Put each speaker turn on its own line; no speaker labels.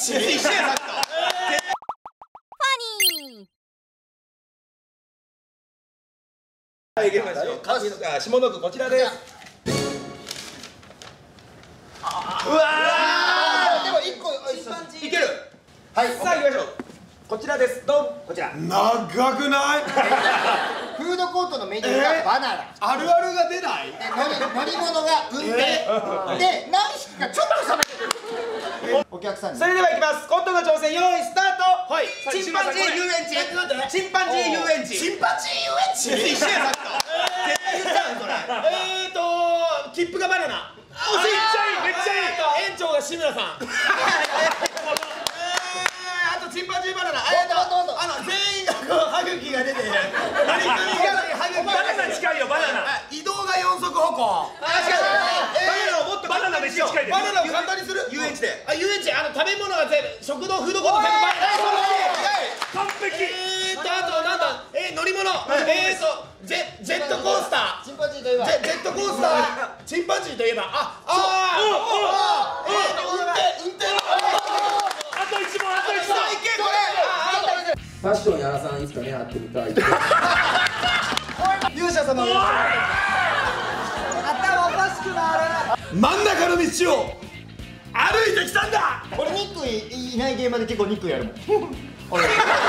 一緒やさっきと。
ファニー。
はい、行きましょう。下の句こちらです。うわ
ーでも一個
ー、いける。
はい、
さあ行きましょう。こちらです。どん。こちら。
長くない？
フードコートのメニューがバナナ、
あるあるが出ない？
乗り物が運転で何匹かちょっと冷めてるお客さんに。
それでは行きます。コントの挑戦、用意スタート。はい。チンパンジー遊園地。チンパンジー遊園地。
チンパンジー遊園地。
一緒やさっきと。絶対言っちゃうそれ。切符がバナナ。惜しい。めっちゃいい。園長が志村さん。あとチンパンジーバナナ。全員がこう歯茎が出て。何組が歯茎。バナナ近いよバナナ。移動が四足歩行。バナナをもっとバナナめっちゃ近いで。バナナを簡単にする。遊園地で。遊園地食べ物が全部食堂フードコート全部バナナ。完璧。あとなんだ乗り物。ジェットコースター。
チンパンジーといえば
ジェットコースター。チンパンジーといえば運転。あと1問あと1問。いけこれ。
ファッションやらさんいつかね会ってみたい。
勇者様。頭おかしくなる。
真ん中の道を歩いてきたんだ。
俺ニックいないゲームで結構ニックやるもん。